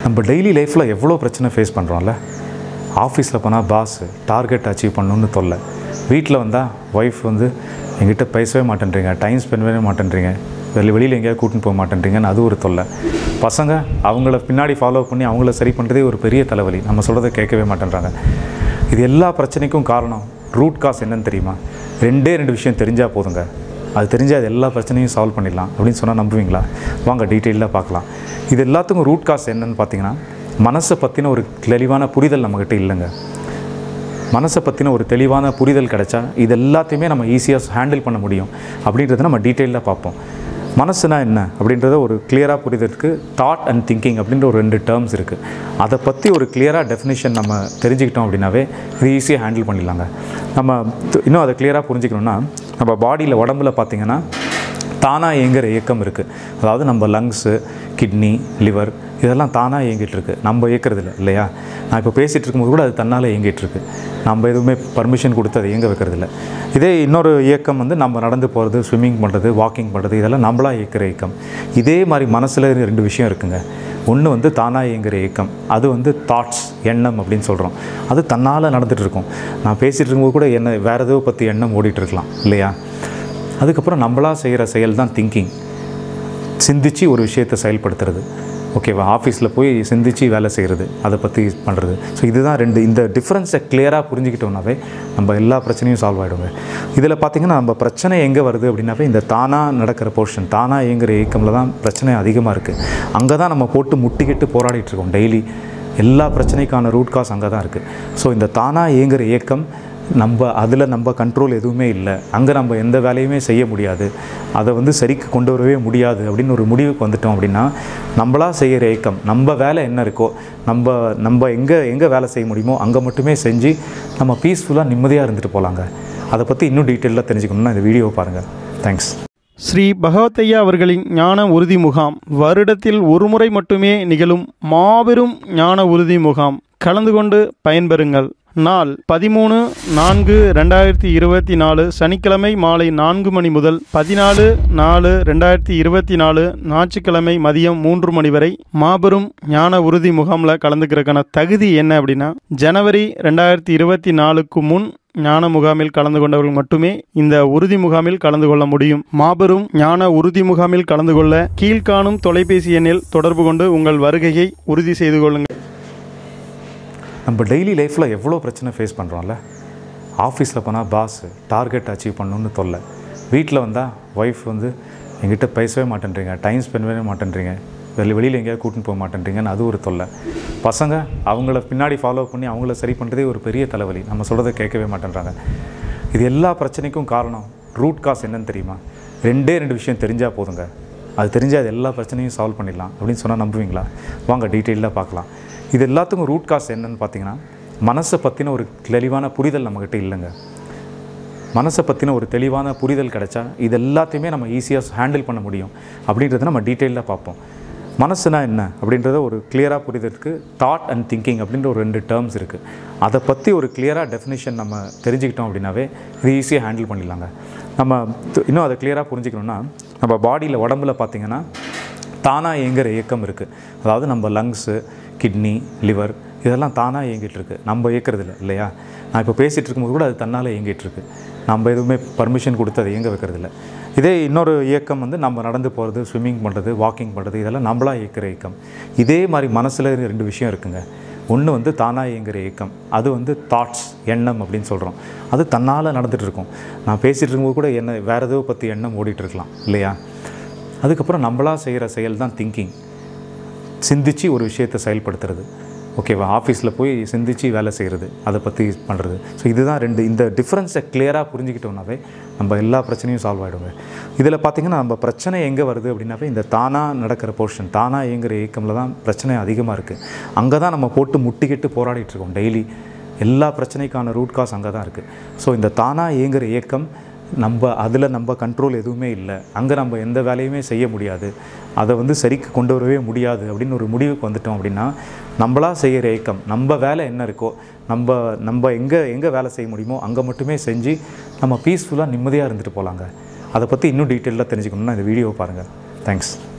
நம்ம டெய்லி லைஃப்பில் எவ்வளோ பிரச்சனை ஃபேஸ் பண்ணுறோம்ல. ஆஃபீஸில் போனால் பாஸ் டார்கெட் அச்சீவ் பண்ணணுன்னு தொல்லை, வீட்டில் வந்தால் ஒய்ஃப் எங்கிட்ட பேசவே மாட்டேன்றீங்க, டைம் ஸ்பெண்ட் பண்ணவே மாட்டேன்றீங்க, வெளியில் எங்கேயாவது கூட்டின்னு போக மாட்டேன்றீங்கன்னு அது ஒரு தொல்லை. பசங்க அவங்கள பின்னாடி ஃபாலோ பண்ணி அவங்கள சரி பண்ணுறதே ஒரு பெரிய தலைவலி, நம்ம சொல்கிறத கேட்கவே மாட்டேன்றாங்க. இது எல்லா பிரச்சனைக்கும் காரணம் ரூட் காஸ் என்னன்னு தெரியுமா? ரெண்டு விஷயம் தெரிஞ்சால் போதுங்க. அது தெரிஞ்சால் அது எல்லா பிரச்சனையும் சால்வ் பண்ணிடலாம் அப்படின்னு சொன்னால் நம்புவீங்களா? வாங்க டீட்டெயிலாக பார்க்கலாம். இது எல்லாத்துக்கும் ரூட் காஸ் என்னன்னு பார்த்தீங்கன்னா, மனசை பற்றின ஒரு தெளிவான புரிதல் நம்மக்கிட்ட இல்லைங்க. மனசை பற்றின ஒரு தெளிவான புரிதல் கிடைச்சா இது எல்லாத்தையுமே நம்ம ஈஸியாக ஹேண்டில் பண்ண முடியும் அப்படின்றத நம்ம டீட்டெயிலாக பார்ப்போம். மனசுனா என்ன அப்படின்றத ஒரு கிளியராக புரிதலுக்கு தாட் அண்ட் திங்கிங் அப்படின்ற ஒரு 2 டேர்ம்ஸ் இருக்குது. அதை பற்றி ஒரு கிளியராக டெஃபினேஷன் நம்ம தெரிஞ்சுக்கிட்டோம் அப்படின்னாவே இது ஈஸியாக ஹேண்டில் பண்ணிடலாங்க. நம்ம இன்னும் அதை கிளியராக புரிஞ்சுக்கணுன்னா, நம்ம பாடியில் உடம்புல பார்த்திங்கன்னா தானாக இயங்குகிற இயக்கம் இருக்குது. அதாவது நம்ம லங்ஸு, கிட்னி, லிவர் இதெல்லாம் தானாக இயங்கிட்டு இருக்குது, நம்ம இயக்கிறது இல்லையா? நான் இப்போ பேசிகிட்டு இருக்கும்போது கூட அது தன்னால் இயங்கிட்டுருக்கு, நம்ம எதுவுமே பர்மிஷன் கொடுத்து அதை இயங்க வைக்கிறது இல்லை. இதே இன்னொரு இயக்கம் நம்ம நடந்து போகிறது, ஸ்விம்மிங் பண்ணுறது, வாக்கிங் பண்ணுறது, இதெல்லாம் நம்மளாக இயக்கிற இயக்கம். இதே மாதிரி மனசில் 2 விஷயம் இருக்குங்க. ஒன்று தானாக இயங்குகிற இயக்கம், அது தாட்ஸ், எண்ணம் அப்படின்னு சொல்கிறோம். அது தன்னால் நடந்துகிட்டு இருக்கும். நான் பேசிகிட்டு இருக்கும்போது கூட என்ன வேறு ஏதோ பற்றி எண்ணம் ஓடிட்டுருக்கலாம் இல்லையா? அதுக்கப்புறம் நம்மளாக செய்கிற செயல் தான் திங்கிங், சிந்திச்சு ஒரு விஷயத்தை செயல்படுத்துறது. ஓகேவா? ஆஃபீஸில் போய் சிந்திச்சு வேலை செய்கிறது, அதை பற்றி பண்ணுறது. ஸோ இதுதான் 2. இந்த டிஃப்ரென்ஸை கிளியராக புரிஞ்சுக்கிட்டோம்னாவே நம்ம எல்லா பிரச்சனையும் சால்வ் ஆகிடுங்க. இதில் பார்த்திங்கன்னா நம்ம பிரச்சனை எங்கே வருது அப்படின்னாவே இந்த தானாக நடக்கிற போர்ஷன், தானாக இயங்குகிற இயக்கமில் தான் பிரச்சனை அதிகமாக இருக்குது. அங்கே தான் நம்ம போட்டு முட்டிக்கிட்டு போராடிட்டுருக்கோம் டெய்லி. எல்லா பிரச்சனைக்கான ரூட் காஸ் அங்கே தான் இருக்குது. ஸோ இந்த தானாக இயங்குகிற இயக்கம் அதில் நம்ம கண்ட்ரோல் எதுவுமே இல்லை, அங்கே நம்ம எந்த வேலையுமே செய்ய முடியாது, அதை சரிக்கு கொண்டு வரவே முடியாது அப்படின்னு ஒரு முடிவுக்கு வந்துட்டோம் அப்படின்னா, நம்மளாக செய்கிற இயக்கம், நம்ம வேலை என்ன இருக்கோ, நம்ம எங்கே வேலை செய்ய முடியுமோ அங்கே மட்டுமே செஞ்சு நம்ம பீஸ்ஃபுல்லாக நிம்மதியாக இருந்துட்டு போகலாங்க. அதை பற்றி இன்னும் டீட்டெயிலாக தெரிஞ்சுக்கணுன்னா இந்த வீடியோவை பாருங்கள். தேங்க்ஸ். ஸ்ரீ பகவத்தையா அவர்களின் ஞான உறுதி முகாம் வருடத்தில் ஒரு முறை மட்டுமே நிகழும் மாபெரும் ஞான உறுதி முகாம். கலந்து கொண்டு பயன்பெறுங்கள். நாள் 13/4/2024 சனிக்கிழமை மாலை 4 மணி முதல் 14/4/2024 ஞாயிற்றுக்கிழமை மதியம் 3 மணி வரை மாபெரும் ஞான உறுதி முகாமில் கலந்துக்கிறதுக்கான தகுதி என்ன அப்படின்னா, ஜனவரி 2024க்கு முன் ஞான முகாமில் கலந்து கொண்டவர்கள் மட்டுமே இந்த உறுதி முகாமில் கலந்து கொள்ள முடியும். மாபெரும் ஞான உறுதி முகாமில் கலந்து கொள்ள கீழ்காணும் தொலைபேசி எண்ணில் தொடர்பு கொண்டு உங்கள் வருகையை உறுதி செய்து கொள்ளுங்கள். நம்ம டெய்லி லைஃப்பில் எவ்வளோ பிரச்சனை ஃபேஸ் பண்ணுறோம்ல. ஆஃபீஸில் போனால் பாஸ் டார்கெட் அச்சீவ் பண்ணணுன்னு தொல்லை, வீட்டில் வந்தால் ஒய்ஃப் எங்கிட்ட பேசவே மாட்டேன்றீங்க, டைம் ஸ்பெண்ட் பண்ணவே மாட்டேன்றீங்க, வெளியில் எங்கேயாவது கூட்டின்னு போக மாட்டேன்றீங்கன்னு அது ஒரு தொல்லை. பசங்க அவங்கள பின்னாடி ஃபாலோ பண்ணி அவங்கள சரி பண்ணுறதே ஒரு பெரிய தலைவலி, நம்ம சொல்கிறத கேட்கவே மாட்டேன்றாங்க. இது எல்லா பிரச்சனைக்கும் காரணம் ரூட் காஸ் என்னன்னு தெரியுமா? 2 விஷயம் தெரிஞ்சால் போதுங்க. அது தெரிஞ்சால் அது எல்லா பிரச்சனையும் சால்வ் பண்ணிடலாம் அப்படின்னு சொன்னால் நம்புவீங்களா? வாங்க டீட்டெயிலாக பார்க்கலாம். இது எல்லாத்துக்கும் ரூட் காஸ் என்னன்னு பார்த்தீங்கன்னா, மனசை பற்றின ஒரு தெளிவான புரிதல் நம்மக்கிட்ட இல்லைங்க. மனசை பற்றின ஒரு தெளிவான புரிதல் கிடைச்சா இது எல்லாத்தையுமே நம்ம ஈஸியாக ஹேண்டில் பண்ண முடியும் அப்படின்றத நம்ம டீட்டெயிலாக பார்ப்போம். மனசுனா என்ன அப்படின்றத ஒரு கிளியராக புரிதலுக்கு தாட் அண்ட் திங்கிங் அப்படின்ற ஒரு 2 டேர்ம்ஸ் இருக்குது. அதை பற்றி ஒரு கிளியராக டெஃபினேஷன் நம்ம தெரிஞ்சுக்கிட்டோம் அப்படின்னாவே இது ஈஸியாக ஹேண்டில் பண்ணிடலாங்க. நம்ம இன்னும் அதை கிளியராக புரிஞ்சுக்கணுன்னா, நம்ம பாடியில் உடம்புல பார்த்திங்கன்னா தானாக இயங்குகிற இயக்கம் இருக்குது. அதாவது நம்ம லங்ஸு, கிட்னி, லிவர் இதெல்லாம் தானாக இயங்கிட்டுருக்கு, நம்ம இயக்கிறது இல்லையா? நான் இப்போ பேசிகிட்டு இருக்கும்போது கூட அது தன்னால் இயங்கிட்டுருக்கு, நம்ம எதுவுமே பர்மிஷன் கொடுத்து அதை இயங்க வைக்கிறது இல்லை. இதே இன்னொரு இயக்கம் நம்ம நடந்து போகிறது, ஸ்விம்மிங் பண்ணுறது, வாக்கிங் பண்ணுறது, இதெல்லாம் நம்மளாக இயக்கிற இயக்கம். இதே மாதிரி மனசில் 2 விஷயம் இருக்குங்க. ஒன்று தானாக இயங்குகிற இயக்கம், அது தாட்ஸ், எண்ணம் அப்படின்னு சொல்கிறோம். அது தன்னால் நடந்துகிட்டு இருக்கும். நான் பேசிகிட்டு இருக்கும்போது கூட என்ன வேறு ஏதோ பற்றி எண்ணம் ஓடிட்டுருக்கலாம் இல்லையா? அதுக்கப்புறம் நம்மளாக செய்கிற செயல் தான் திங்கிங், சிந்திச்சு ஒரு விஷயத்தை செயல்படுத்துறது. ஓகேவா? ஆஃபீஸில் போய் சிந்திச்சு வேலை செய்கிறது, அதை பற்றி பண்ணுறது. ஸோ இதுதான் 2. இந்த டிஃப்ரென்ஸை கிளியராக புரிஞ்சுக்கிட்டோம்னாவே நம்ம எல்லா பிரச்சனையும் சால்வ் ஆகிடுங்க. இதில் பார்த்திங்கன்னா நம்ம பிரச்சனை எங்கே வருது அப்படின்னாவே இந்த தானாக நடக்கிற போர்ஷன், தானாக இயங்குகிற இயக்கமில் தான் பிரச்சனை அதிகமாக இருக்குது. அங்கே தான் நம்ம போட்டு முட்டிக்கிட்டு போராடிட்டுருக்கோம் டெய்லி. எல்லா பிரச்சனைக்கான ரூட் காஸ் அங்கே தான் இருக்குது. ஸோ இந்த தானாக இயங்குகிற இயக்கம் அதில் நம்ம கண்ட்ரோல் எதுவுமே இல்லை, அங்கே நம்ம எந்த வேலையுமே செய்ய முடியாது, அதை சரிக்கு கொண்டு வரவே முடியாது அப்படின்னு ஒரு முடிவுக்கு வந்துட்டோம் அப்படின்னா, நம்மளாக செய்கிற இயக்கம், நம்ம வேலை என்ன இருக்கோ, நம்ம எங்கே வேலை செய்ய முடியுமோ அங்கே மட்டுமே செஞ்சு நம்ம பீஸ்ஃபுல்லாக நிம்மதியாக இருந்துட்டு போகலாங்க. அதை பற்றி இன்னும் டீட்டெயிலாக தெரிஞ்சுக்கணுன்னா இந்த வீடியோவை பாருங்கள். தேங்க்ஸ்.